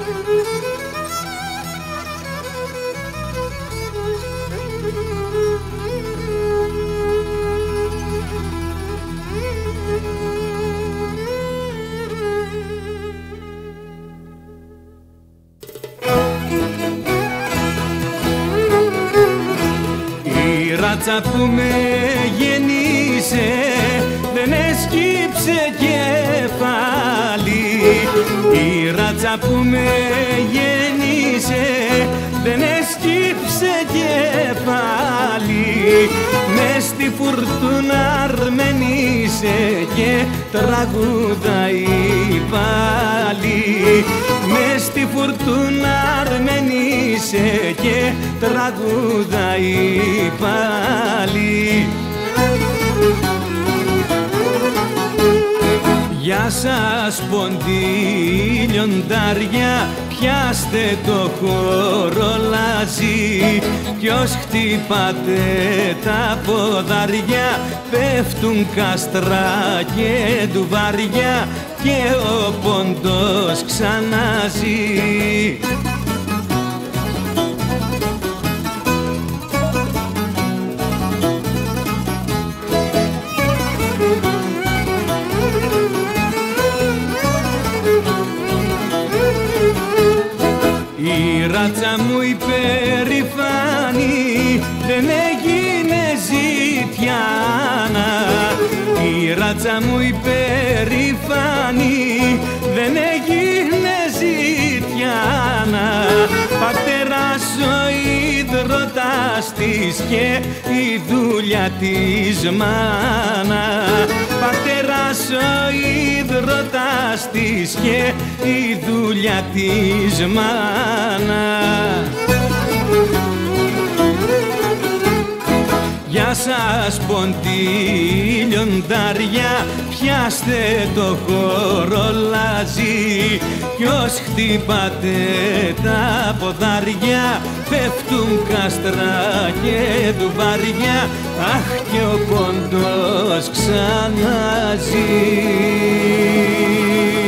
Η ράτσα που με γεννήσε δεν έσκυψε κεφάλι. Η ράτσα που με γεννήσε δεν έσκυψε κεφάλι. Μες στη φουρτούνα αρμενήσε και τραγουδάει πάλι. Μες στη φουρτούνα αρμενήσε και τραγουδάει πάλι. Γεια σας ποντί λιοντάρια, πιάστε το χορολάζι. Κι ως χτυπάτε τα ποδάρια πέφτουν κάστρα και ντουβάρια και ο πόντος ξαναζεί. Η ράτσα μου η περηφάνη δεν έγινε ζητιάνα. Η ράτσα μου η περηφάνη δεν έγινε ζητιάνα. Πατέρας ο ίδρωτας της και η δουλειά της μάνα. Πατέρας ο ίδρωτας της και η δουλειά της μάνα. Γεια σας ποντί λιοντάρια, πιάστε το χορολάζι. Κι ως χτυπάτε τα ποδάρια πέφτουν κάστρα και ντουβάρια. Αχ, και ο πόντος ξαναζεί.